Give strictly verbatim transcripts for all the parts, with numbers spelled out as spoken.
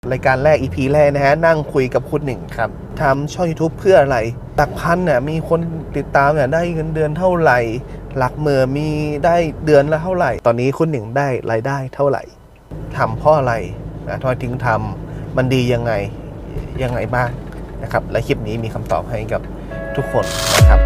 รายการแรก อี พี แรกนะฮะนั่งคุยกับคุณหนึ่งครับทำช่อง YouTube เพื่ออะไรหลักพันเนี่ยมีคนติดตามเนี่ยได้เงินเดือนเท่าไหร่หลักหมื่นมีได้เดือนละเท่าไหร่ตอนนี้คุณหนึ่งได้รายได้เท่าไหร่ทำเพราะอะไรนะทำไมถึงทำมันดียังไงยังไงบ้างนะครับและคลิปนี้มีคำตอบให้กับทุกคนนะครับ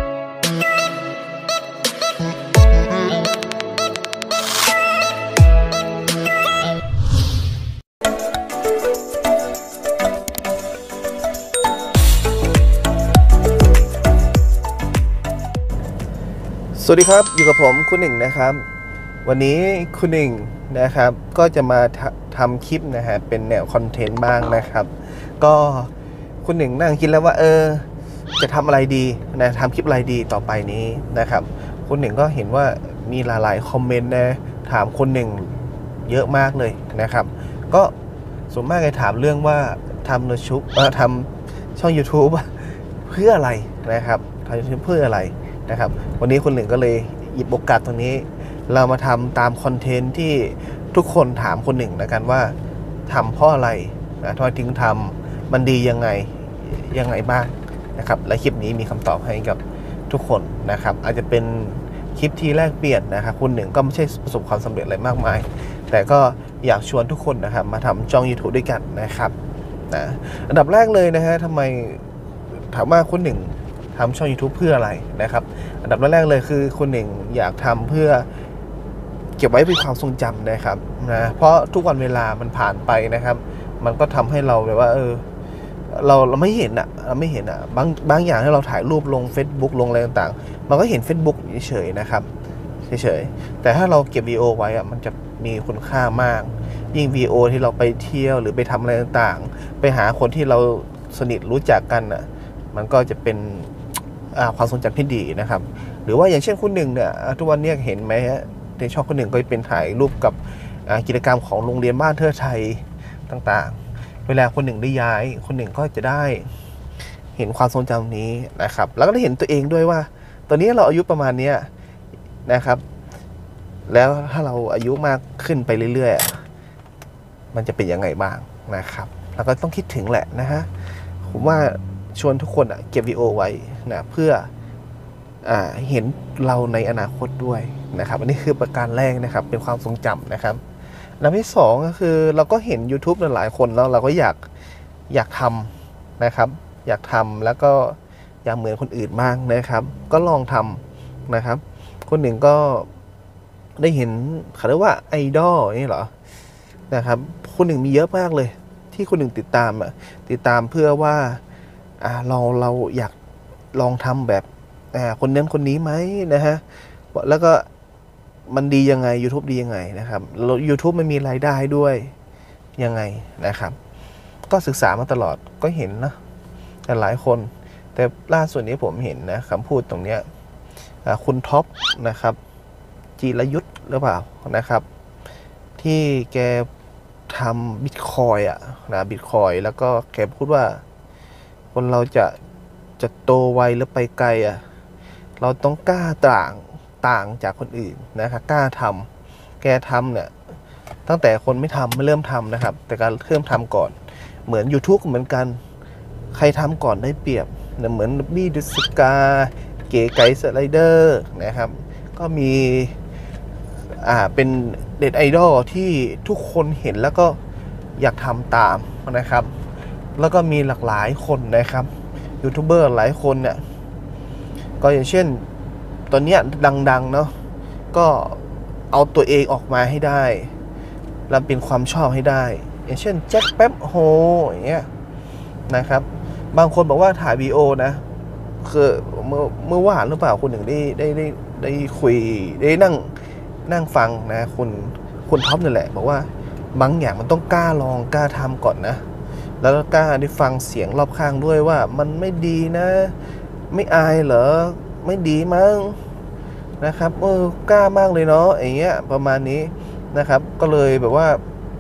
สวัสดีครับอยู่กับผมคุณหนึ่งนะครับวันนี้คุณหนึ่งนะครับก็จะมาทำคลิปนะฮะเป็นแนวคอนเทนต์บ้างนะครับก็คุณหนึ่งนั่งคิดแล้วว่าเออจะทำอะไรดีนะทำคลิปอะไรดีต่อไปนี้นะครับคุณหนึ่งก็เห็นว่ามีหลายๆคอมเมนต์นะถามคุณหนึ่งเยอะมากเลยนะครับก็ส่วนมากจะถามเรื่องว่าทำในชุบเออทำช่อง YouTube เพื่ออะไรนะครับทำ YouTube เพื่ออะไรนะครับวันนี้คุณหนึ่งก็เลยหยิบโอกาสตรงนี้เรามาทำตามคอนเทนต์ที่ทุกคนถามคุณหนึ่งนะกันว่าทำเพราะอะไรนะทำไมถึงทำมันดียังไงยังไงบ้างนะครับและคลิปนี้มีคำตอบให้กับทุกคนนะครับอาจจะเป็นคลิปที่แลกเปลี่ยนนะครับคุณหนึ่งก็ไม่ใช่ประสบความสำเร็จอะไรมากมายแต่ก็อยากชวนทุกคนนะครับมาทำช่อง YouTube ด้วยกันนะครับนะอันดับแรกเลยนะฮะทำไมถามว่าคุณหนึ่งทำช่อง YouTube เพื่ออะไรนะครับอันดับแรกเลยคือคุณหนึ่งอยากทำเพื่อเก็บไว้เป็นความทรงจำนะครับนะเพราะทุกวันเวลามันผ่านไปนะครับมันก็ทำให้เราแบบว่าเออเราเราไม่เห็นอ่ะเราไม่เห็นอ่ะบางบางอย่างที่เราถ่ายรูปลง Facebook ลงอะไรต่างๆมันก็เห็น Facebook เฉยๆนะครับเฉยๆแต่ถ้าเราเก็บวีดีโอไว้อ่ะมันจะมีคุณค่ามากยิ่งวีดีโอที่เราไปเที่ยวหรือไปทำอะไรต่างๆไปหาคนที่เราสนิทรู้จักกันอ่ะมันก็จะเป็นความทรงจำที่ดีนะครับหรือว่าอย่างเช่นคุณหนึ่งเนี่ยทุกวันนี้เห็นไหมฮะในช่องคุณหนึ่งก็เป็นถ่ายรูปกับกิจกรรมของโรงเรียนบ้านเทิดไทยต่างๆเวลาคนหนึ่งได้ย้ายคนหนึ่งก็จะได้เห็นความทรงจำนี้นะครับแล้วก็ได้เห็นตัวเองด้วยว่าตอนนี้เราอายุประมาณนี้นะครับแล้วถ้าเราอายุมากขึ้นไปเรื่อยๆมันจะเป็นยังไงบ้างนะครับแล้วก็ต้องคิดถึงแหละนะฮะผมว่าชวนทุกคนเก็บวิดีโอไว้นะเพื่ออ่าเห็นเราในอนาคตด้วยนะครับอันนี้คือประการแรกนะครับเป็นความทรงจำนะครับอันดับที่สองก็คือเราก็เห็น YouTube หลายคนแล้วเราก็อยากอยากทำนะครับอยากทำแล้วก็อยากเหมือนคนอื่นบ้างนะครับก็ลองทำนะครับคนหนึ่งก็ได้เห็นเขาเรียกว่าไอดอลนี่เหรอนะครับคนหนึ่งมีเยอะมากเลยที่คนหนึ่งติดตามอ่ะติดตามเพื่อว่าอ่าเราเราอยากลองทำแบบอ่าคนนั้นคนนี้ไหมนะฮะแล้วก็มันดียังไง YouTube ดียังไงนะครับ YouTube มันมีรายได้ด้วยยังไงนะครับก็ศึกษามาตลอดก็เห็นนะแต่หลายคนแต่ล่าสุดนี้ผมเห็นนะคำพูดตรงเนี้ยคุณท็อปนะครับจีรยุทธ์หรือเปล่านะครับที่แกทำบิตคอยอ่ะนะบิตคอยแล้วก็แกพูดว่าคนเราจะจะโตไวหรือไปไกลอ่ะเราต้องกล้าต่างต่างจากคนอื่นนะครับกล้าทำแกทำเนี่ยตั้งแต่คนไม่ทำไม่เริ่มทำนะครับแต่การเริ่มทำก่อนเหมือน YouTube เหมือนกันใครทำก่อนได้เปรียบเหมือนบี้ดุสกาเก๋ไก่สไลเดอร์นะครับก็มีอ่าเป็นเด็ดไอดอลที่ทุกคนเห็นแล้วก็อยากทำตามนะครับแล้วก็มีหลากหลายคนนะครับยูทูบเบอร์หลายคนเนี่ยก็อย่างเช่นตอนนี้ดังๆเนาะก็เอาตัวเองออกมาให้ได้แล้วเป็นความชอบให้ได้อย่างเช่นแจ็คแป๊บโฮอย่างเงี้ยนะครับบางคนบอกว่าถ่ายวีดีโอนะคือเมื่อเมื่อวานหรือเปล่าคุณหนึ่งได้ได้ได้ได้คุยได้นั่งนั่งฟังนะคุณคุณท็อปนี่แหละบอกว่าบางอย่างมันต้องกล้าลองกล้าทำก่อนนะแล้วก็กล้าได้ฟังเสียงรอบข้างด้วยว่ามันไม่ดีนะไม่อายเหรอไม่ดีมั้งนะครับเออกล้ามากเลยเนาะอย่างเงี้ยประมาณนี้นะครับก็เลยแบบว่า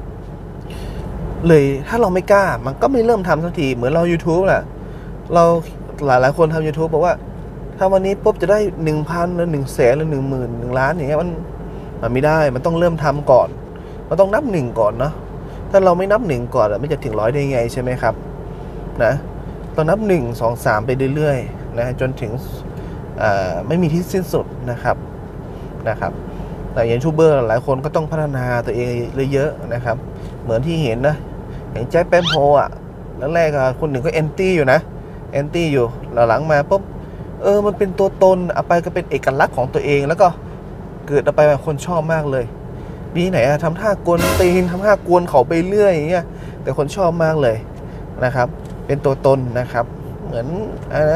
เลยถ้าเราไม่กล้ามันก็ไม่เริ่มทำสักทีเหมือนเรา YouTube แหละเราหลายหลายคนทำ YouTube บอกว่าถ้าวันนี้ปุ๊บจะได้ หนึ่งพัน หรือ หนึ่งแสน หรือ หนึ่งหมื่น หนึ่งล้านอย่างเงี้ยมันมันไม่ได้มันต้องเริ่มทำก่อนมันต้องนับหนึ่งก่อนเนาะถ้าเราไม่นับหนึ่งก่อนไม่จะถึงร้อยได้ไงใช่ไหมครับนะต้องนับหนึ่งสองสามไปเรื่อยๆนะจนถึงไม่มีที่สิ้นสุดนะครับนะครับแต่ยูทูบเบอร์หลายคนก็ต้องพัฒนาตัวเองเยอะๆนะครับเหมือนที่เห็นนะอย่างแจ็คแป๊บโฮอ่ะแรกๆคนหนึ่งก็แอนตี้อยู่นะแอนตี้อยู่หลังๆมาปุ๊บเออมันเป็นตัวตนเอาไปก็เป็นเอกลักษณ์ของตัวเองแล้วก็เกิดเอาไปคนชอบมากเลยมีไหนอะทำท่ากวนตีนทำท่ากวนเขาไปเรื่อยอย่างเงี้ยแต่คนชอบมากเลยนะครับเป็นตัวตนนะครับเหมือนอะไร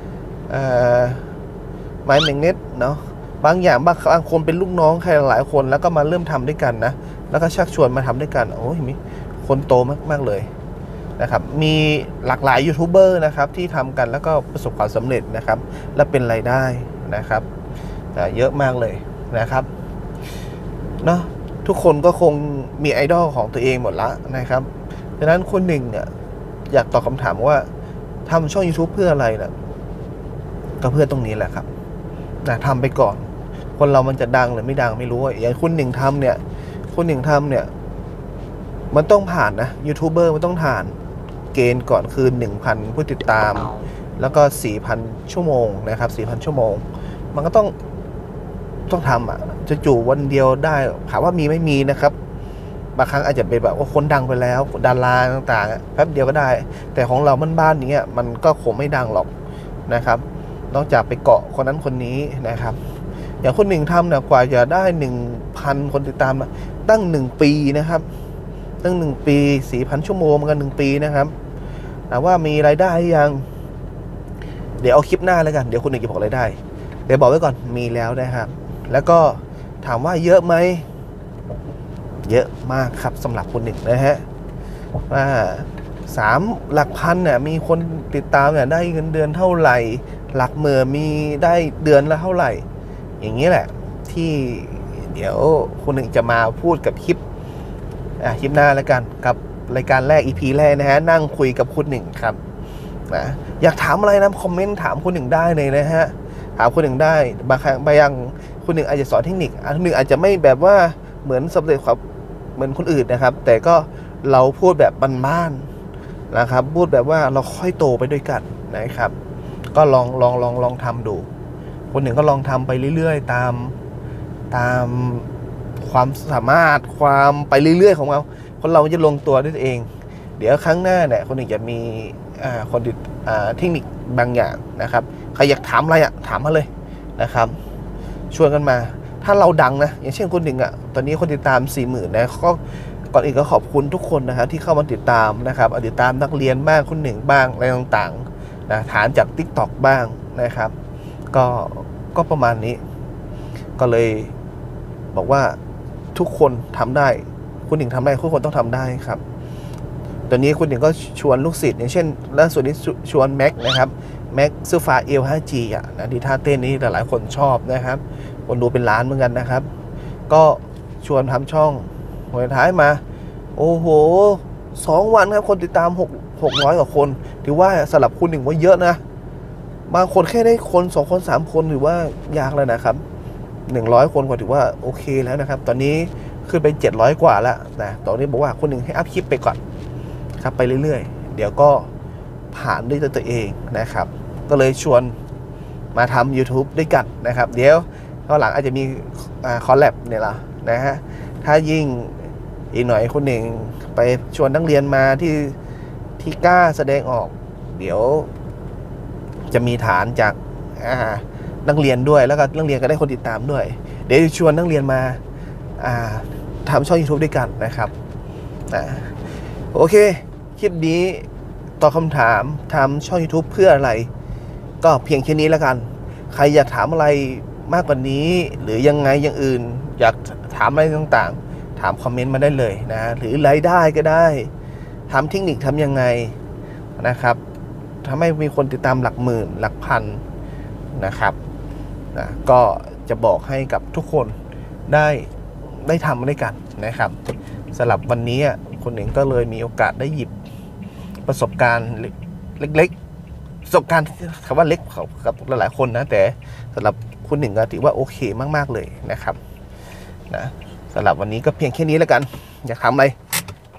ไม้แมกเนตเนาะบางอย่างบางบางคนเป็นลูกน้องใครหลายคนแล้วก็มาเริ่มทำด้วยกันนะแล้วก็ชักชวนมาทำด้วยกันโอ้ยมีคนโตมากมากเลยนะครับมีหลากหลายยูทูบเบอร์นะครับที่ทำกันแล้วก็ประสบความสำเร็จนะครับและเป็นรายได้นะครับเยอะมากเลยนะครับเนาะทุกคนก็คงมีไอดอลของตัวเองหมดละนะครับดังนั้นคนหนึ่งเนี่ยอยากตอบคำถามว่าทำช่อง YouTube เพื่ออะไรนะก็เพื่อตรงนี้แหละครับนะทำไปก่อนคนเรามันจะดังหรือไม่ดังไม่รู้อย่างคุณหนึ่งทำเนี่ยคุณหนึ่งทำเนี่ยมันต้องผ่านนะยูทูบเบอร์มันต้องผ่านเกณฑ์ก่อนคือ หนึ่งพัน ผู้ติดตามแล้วก็ สี่พัน ชั่วโมงนะครับ สี่พัน ชั่วโมงมันก็ต้องต้องทำอ่ะจะจู่วันเดียวได้ถามว่ามีไม่มีนะครับบางครั้งอาจจะเป็นแบบว่าคนดังไปแล้วดาราต่างๆแป๊บเดียวก็ได้แต่ของเราบ้านๆนี้มันก็คงไม่ดังหรอกนะครับนอกจากไปเกาะคนนั้นคนนี้นะครับอย่างคนหนึ่งทำเนี่ยกว่าจะได้ หนึ่งพัน คนติดตามตั้งหนึ่งปีนะครับตั้งหนึ่งปี สี่พัน ชั่วโมงกันหนึ่งปีนะครับแต่ว่ามีรายได้ยังเดี๋ยวเอาคลิปหน้าแล้วกันเดี๋ยวคุณหนึ่งจะบอกรายได้เดี๋ยวบอกไว้ก่อนมีแล้วนะครับแล้วก็ถามว่าเยอะไหมเยอะมากครับสำหรับคนหนึ่งนะฮะว่าสามหลักพันเนี่ยมีคนติดตามเนี่ยได้เงินเดือนเท่าไหร่หลักหมื่นมีได้เดือนละเท่าไหร่อย่างนี้แหละที่เดี๋ยวคนหนึ่งจะมาพูดกับคลิปอ่ะคลิปหน้าแล้วกันกับรายการแรก อี พี แรกนะฮะนั่งคุยกับคุณหนึ่งครับนะอยากถามอะไรนะคอมเมนต์ถามคุณหนึ่งได้เลยนะฮะถามคุณหนึ่งได้บางครั้งบางอย่างคุณหนึ่งอาจจะสอนเทคนิคอันหนึ่งอาจจะไม่แบบว่าเหมือนสำเร็จครับเหมือนคนอื่นนะครับแต่ก็เราพูดแบบบ้านๆนะครับพูดแบบว่าเราค่อยโตไปด้วยกันนะครับก็ลองลองลองลองทำดูคนหนึ่งก็ลองทำไปเรื่อยๆตามตามความสามารถความไปเรื่อยๆของเราคนเราจะลงตัวด้วยตัวเองเดี๋ยวครั้งหน้าเนี่ยคนหนึ่งจะมีคนติดเทคนิคบางอย่างนะครับใครอยากถามอะไรอ่ะถามมาเลยนะครับชวนกันมาถ้าเราดังนะอย่างเช่นคนหนึ่งอ่ะตอนนี้คนติดตามสี่หมื่นนะก็ก่อนอื่นก็ขอบคุณทุกคนนะครับที่เข้ามาติดตามนะครับติดตามนักเรียนบ้างคนหนึ่งบ้างอะไรต่างๆนะฐานจาก ติ๊กต็อก บ้างนะครับก็ก็ประมาณนี้ก็เลยบอกว่าทุกคนทำได้คุณหนึ่งทำได้ทุกคนต้องทำได้ครับตอนนี้คุณหนึ่งก็ชวนลูกศิษย์อย่างเช่นล่าสุดนี้ชวนแม็กนะครับแม็กซูฟาเอล ไฟว์ จี อ่ะนะที่ท่าเต้นนี้หลายคนชอบนะครับคนดูเป็นล้านเหมือนกันนะครับก็ชวนทำช่องหัวท้ายมาโอ้โหสองวันครับคนติดตามหก หกร้อยกว่าคนถือว่าสำหรับคุณหนึ่งว่าเยอะนะบางคนแค่ได้คนสองคนสามคนถือว่ายากแล้วนะครับหนึ่งร้อยคนก็ถือว่าโอเคแล้วนะครับตอนนี้ขึ้นไปเจ็ดร้อยกว่าแล้วนะตอนนี้บอกว่าคนหนึ่งให้อัพคลิปไปก่อนครับไปเรื่อยๆเดี๋ยวก็ผ่านด้วยตัวเองนะครับก็เลยชวนมาทำ YouTube ด้วยกันนะครับเดี๋ยวตอนหลังอาจจะมีคอลแลบเนี่ยละนะฮะถ้ายิ่งอีกหน่อยคนหนึ่งไปชวนนักเรียนมาที่ที่กล้าแสดงออกเดี๋ยวจะมีฐานจากนักเรียนด้วยแล้วก็นักเรียนก็ได้คนติดตามด้วยเดี๋ยวชวนนักเรียนมาทำช่อง YouTube ด้วยกันนะครับโอเคคลิปนี้ตอบคำถามทำช่อง YouTube เพื่ออะไรก็เพียงแค่นี้แล้วกันใครอยากถามอะไรมากกว่านี้หรือยังไงอย่างอื่นอยากถามอะไรต่างๆถามคอมเมนต์มาได้เลยนะหรือรายได้ก็ได้ทำเทคนิคทำยังไงนะครับทำให้มีคนติดตามหลักหมื่นหลักพันนะครับนะก็จะบอกให้กับทุกคนได้ได้ทำด้วยกันนะครับสำหรับวันนี้คนหนึ่งก็เลยมีโอกาสได้หยิบประสบการณ์เล็กๆประสบการณ์คำว่าเล็กกับหลายๆคนนะแต่สำหรับคุณหนึ่งก็ถือว่าโอเคมากๆเลยนะครับนะสำหรับวันนี้ก็เพียงแค่นี้แล้วกันอยากทำอะไรค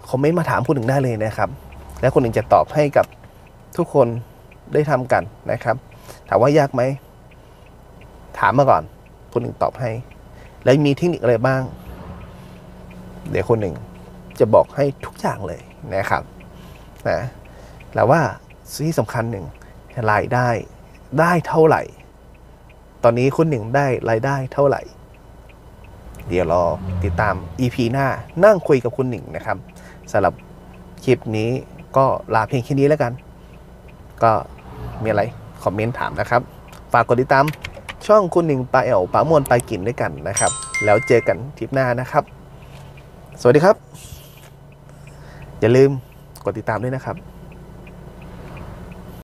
คอมเมนต์มาถามคุณหนึ่งได้เลยนะครับ แล้วคุณหนึ่งจะตอบให้กับทุกคนได้ทำกันนะครับถามว่ายากไหมถามมาก่อนคุณหนึ่งตอบให้แล้วมีเทคนิคอะไรบ้างเดี๋ยวคุณหนึ่งจะบอกให้ทุกอย่างเลยนะครับนะแล้วว่าที่สำคัญหนึ่งรายได้ได้เท่าไหร่ตอนนี้คุณหนึ่งได้รายได้เท่าไหร่เดี๋ยวรอติดตาม อี พี หน้านั่งคุยกับคุณหนึ่งนะครับสำหรับคลิปนี้ก็ลาเพียงแค่นี้แล้วกันก็มีอะไรคอมเมนต์ถามนะครับฝากกดติดตามช่องคุณหนึ่งปลาแอวปลามวนปลากินด้วยกันนะครับแล้วเจอกันคลิปหน้านะครับสวัสดีครับอย่าลืมกดติดตามด้วยนะครับ